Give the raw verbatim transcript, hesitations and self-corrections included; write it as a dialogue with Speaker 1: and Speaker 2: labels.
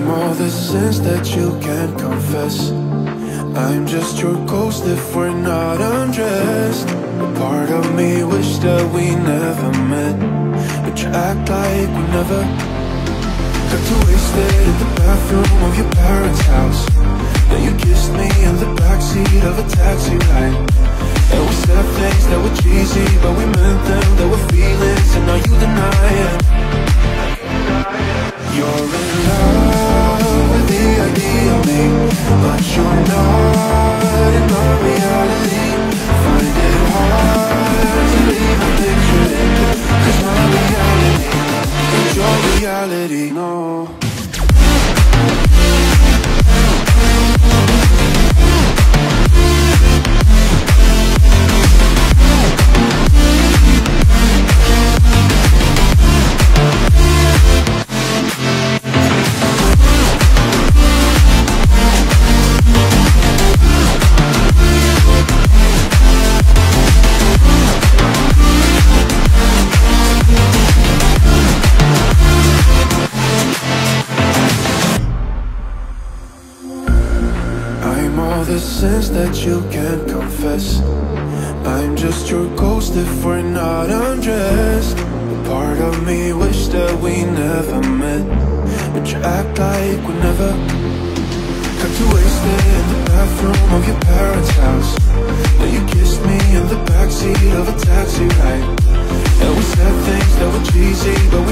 Speaker 1: I'm all the sins that you can't confess. I'm just your ghost if we're not undressed. A part of me wish that we never met, but you act like we never. Got too wasted in the bathroom of your parents' house. Then you kissed me in the backseat of a taxi ride. And we said things that were cheesy, but we meant them, there were feelings, and now you deny it. You're in love with the idea of me, but you're not in my reality. Find it hard to even picture it, cause my reality ain't your reality, no. The sins that you can't confess. I'm just your ghost if we're not undressed. A part of me wish that we never met, but you act like we never. Got too wasted in the bathroom of your parents' house. Then you kissed me in the backseat of a taxi ride. And we said things that were cheesy, but